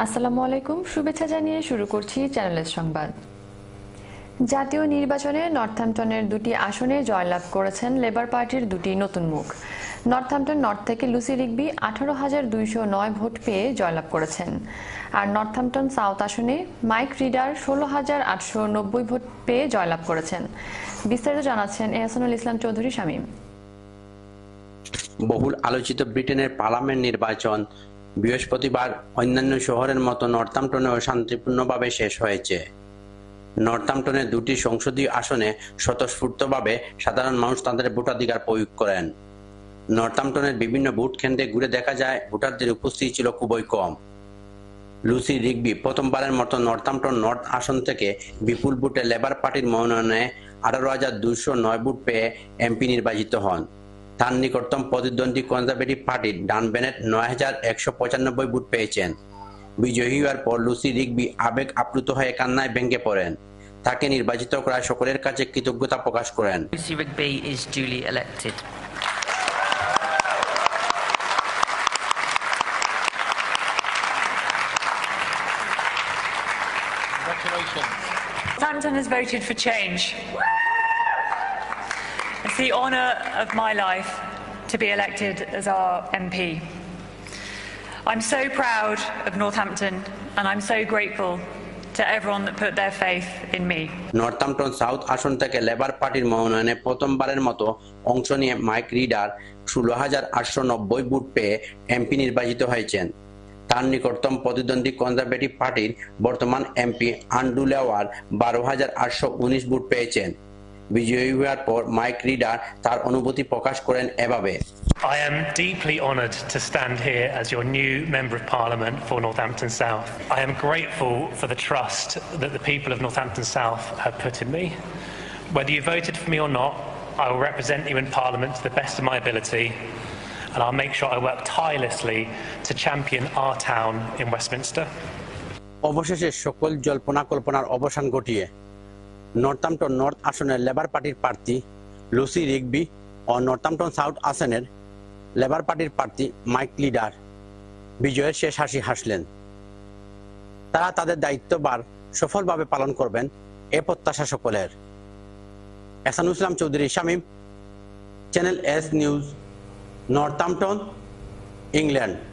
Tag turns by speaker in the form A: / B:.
A: আসসালামু আলাইকুম, শুভেচ্ছা জানিয়ে শুরু করছি চ্যানেলের সংবাদ। জাতীয় নির্বাচনে নর্থহ্যাম্পটনের দুটি আসনে জয়লাভ করেছেন লেবার পার্টির দুটি নতুন মুখ। নর্থহ্যাম্পটন নর্থ থেকে লুসি রিগবি 18,209 ভোট পেয়ে জয়লাভ করেছেন, আর নর্থহ্যাম্পটন সাউথ আসনে মাইক রিডার 16,890 ভোট পেয়ে জয়লাভ করেছেন। বিস্তারিত জানাচ্ছেন এহসানুল ইসলাম চৌধুরী শামীম।
B: বহুল আলোচিত ব্রিটেনের পার্লামেন্ট নির্বাচন বৃহস্পতিবার অন্যান্য শহরের মতো নর্থহ্যাম্পটনেও শান্তিপূর্ণভাবে শেষ হয়েছে। নর্থহ্যাম্পটনের দুটি সংসদীয় আসনে স্বতঃস্ফূর্তভাবে সাধারণ মানুষ তাদের ভোটাধিকার প্রয়োগ করেন। নর্থহ্যাম্পটনের বিভিন্ন ভোট কেন্দ্রে ঘুরে দেখা যায় ভোটারদের উপস্থিতি ছিল খুবই কম। লুসি রিগবি প্রথমবারের মতো নর্থহ্যাম্পটন নর্থ আসন থেকে বিপুল ভোটে লেবার পার্টির মনোনয়নে 18,209 ভোট পেয়ে এমপি নির্বাচিত হন। তার নিকটতম প্রতিদ্বন্দ্বী কনজারভেটিভ পার্টির ডান বেনেট 9,195 ভোট পেয়েছেন। বিজয়ী হওয়ার পর লুসি রিগবি আবেগ আপ্লুত হয়ে কান্নায় ভেঙে পড়েন। তাকে নির্বাচিত করায় সকলের কাছে কৃতজ্ঞতা প্রকাশ করেন।
C: Lucy Rigby is duly elected.
D: Congratulations.
E: Northampton has voted for change. It's the honour of my life to be elected as our MP. I'm so proud of Northampton and I'm so grateful to everyone that put their faith in me.
B: Northampton South আসন থেকে Labour পার্টির মনোনয়নে প্রথমবারের মতো অংশ নিয়ে Mike Reeder 16,890 vote পেয়ে MP নির্বাচিত হয়েছেন। তার নিকটতম প্রতিদ্বন্দ্বী কনজারভেটিভ পার্টির বর্তমান এমপি আন্ড্রু লেওয়ার 12,819 ভোট পেয়েছেন। বিজয়ী হওয়ার পর মাইক রিডার তার অনুভূতি প্রকাশ করেন এভাবে:
F: I am deeply honoured to stand here as your new Member of Parliament for Northampton South. I am grateful for the trust that the people of Northampton South have put in me. Whether you voted for me or not, I will represent you in Parliament to the best of my ability, and I'll make sure I work tirelessly to champion our town in Westminster.
B: অবশেষে সকল জল্পনা কল্পনার অবসান ঘটিয়ে Northampton north আসনের Labour পার্টির প্রার্থী Lucy Rigby ও নর্থহ্যাম্পটন সাউথ আসনের লেবার পার্টির প্রার্থী মাইক রিডার বিজয়ের শেষ হাসি হাসলেন। তারা তাদের দায়িত্বভার সফলভাবে পালন করবেন এ প্রত্যাশা সকলের। Ehsanul Islam Chowdhury Shamim, channel S news, Northampton, England.